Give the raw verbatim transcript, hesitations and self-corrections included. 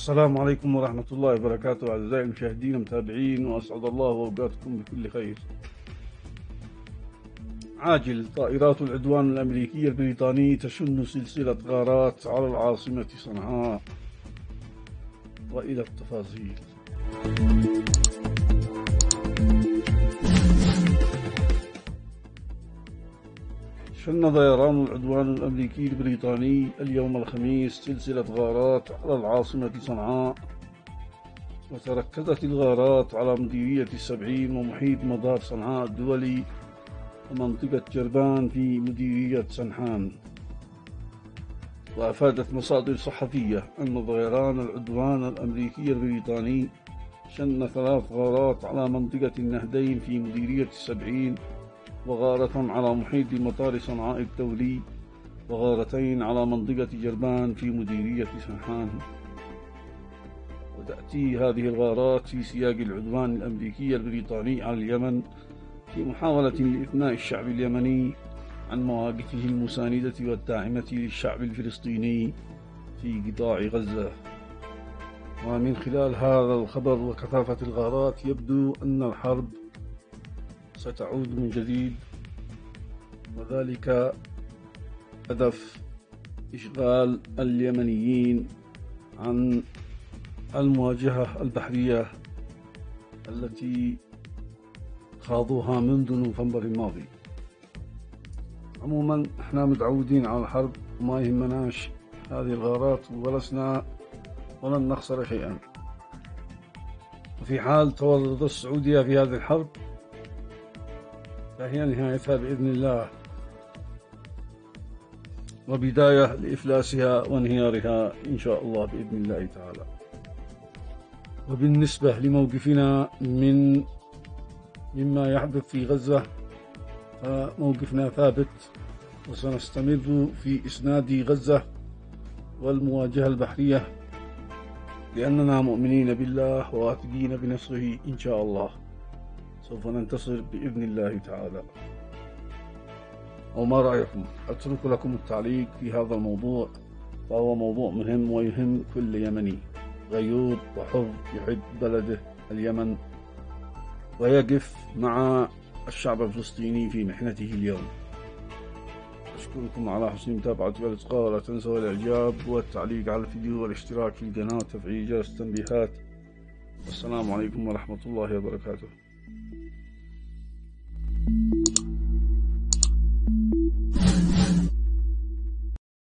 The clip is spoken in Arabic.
السلام عليكم ورحمة الله وبركاته أعزائي المشاهدين المتابعين، وأسعد الله أوقاتكم بكل خير. عاجل، طائرات العدوان الأمريكية البريطانية تشن سلسلة غارات على العاصمة صنعاء، وإلى التفاصيل. شن طيران العدوان الأمريكي البريطاني اليوم الخميس سلسلة غارات على العاصمة صنعاء، وتركزت الغارات على مديرية السبعين ومحيط مطار صنعاء الدولي ومنطقة جربان في مديرية سنحان. وأفادت مصادر صحفية أن طيران العدوان الأمريكي البريطاني شن ثلاث غارات على منطقة النهدين في مديرية السبعين، وغارة على محيط مطار صنعاء الدولي، وغارتين على منطقة جربان في مديرية سنحان. وتأتي هذه الغارات في سياق العدوان الأمريكي البريطاني على اليمن في محاولة لإثناء الشعب اليمني عن مواقفه المساندة والداعمة للشعب الفلسطيني في قطاع غزة. ومن خلال هذا الخبر وكثافة الغارات يبدو أن الحرب ستعود من جديد، وذلك هدف إشغال اليمنيين عن المواجهة البحرية التي خاضوها منذ نوفمبر الماضي. عموما احنا متعودين على الحرب وما يهمناش هذه الغارات، ولسنا ولن نخسر شيئا. وفي حال تورط السعودية في هذه الحرب فهي نهايتها بإذن الله، وبداية لإفلاسها وانهيارها إن شاء الله بإذن الله تعالى. وبالنسبة لموقفنا من مما يحدث في غزة فموقفنا ثابت، وسنستمر في إسناد غزة والمواجهة البحرية، لأننا مؤمنين بالله وواثقين بنصره إن شاء الله. سوف ننتصر بإذن الله تعالى. وما رأيكم؟ أترك لكم التعليق في هذا الموضوع، فهو موضوع مهم ويهم كل يمني غيور وحر يحب بلده اليمن ويقف مع الشعب الفلسطيني في محنته اليوم. أشكركم على حسن متابعة والإصغاء، ولا تنسوا الإعجاب والتعليق على الفيديو والاشتراك في القناة وتفعيل جرس التنبيهات. والسلام عليكم ورحمة الله وبركاته.